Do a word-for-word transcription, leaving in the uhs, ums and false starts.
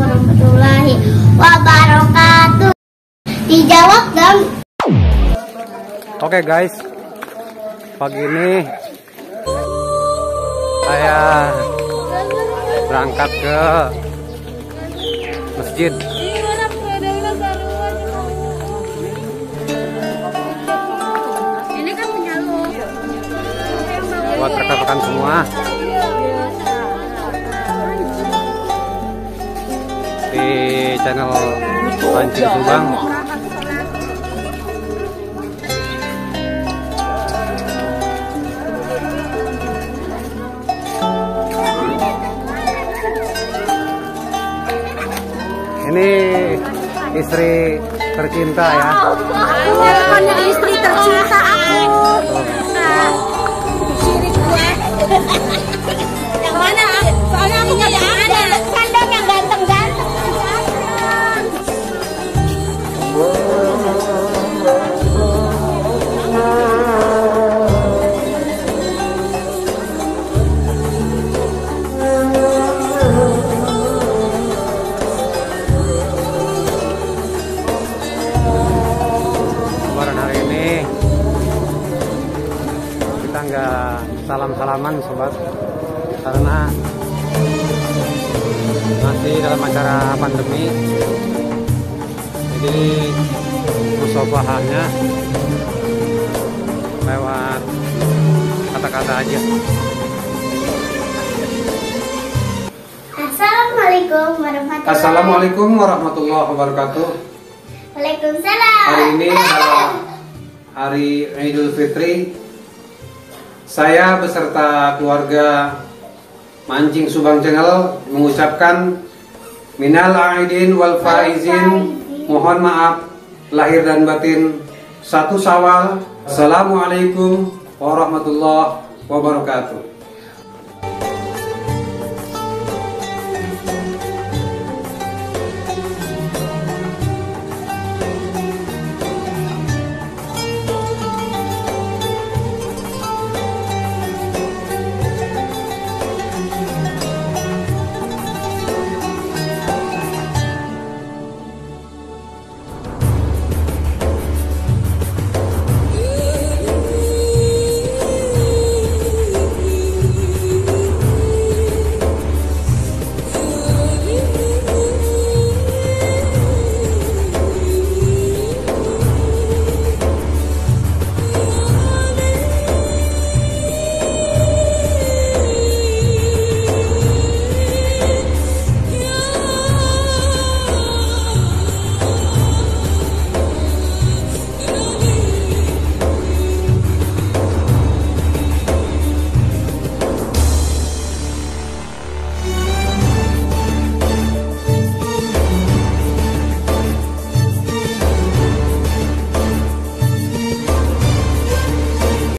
warahmatullahi wabarakatuh. Dijawab dong. Oke guys, pagi ini saya berangkat ke masjid. Ini kan punya lu. Buat rekan-rekan semua di channel Mancing Subang. Ini istri tercinta ya. Bukannya istri tercinta aku. Sirik gue. Yang mana? Soalnya aku nggak ada. Kan dong yang ganteng-ganteng. Nggak salam-salaman sobat, karena masih dalam acara pandemi, jadi musabahannya lewat kata-kata aja. Assalamualaikum warahmatullahi Assalamualaikum warahmatullahi wabarakatuh. Waalaikumsalam. Hari ini adalah hari Idul Fitri. Saya beserta keluarga Mancing Subang Channel mengucapkan minal aidin wal faizin, mohon maaf lahir dan batin, satu Syawal. Assalamualaikum warahmatullahi wabarakatuh.